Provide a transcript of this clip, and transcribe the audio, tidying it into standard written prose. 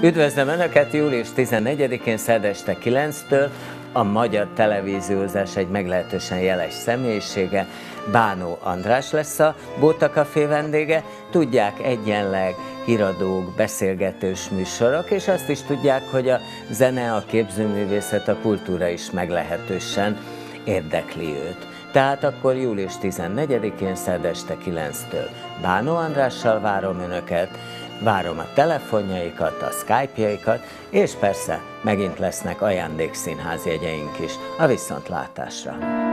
Üdvözlöm Önöket! Július 14-én szerdán este 9-től a magyar televíziózás egy meglehetősen jeles személyisége, Bánó András lesz a Bóta Café vendége. Tudják, egyenleg híradók, beszélgetős műsorok, és azt is tudják, hogy a zene, a képzőművészet, a kultúra is meglehetősen érdekli őt. Tehát akkor július 14-én szerdán este 9-től Bánó Andrással várom Önöket, várom a telefonjaikat, a Skype-jaikat, és persze megint lesznek ajándékszínház jegyeink is. A viszontlátásra!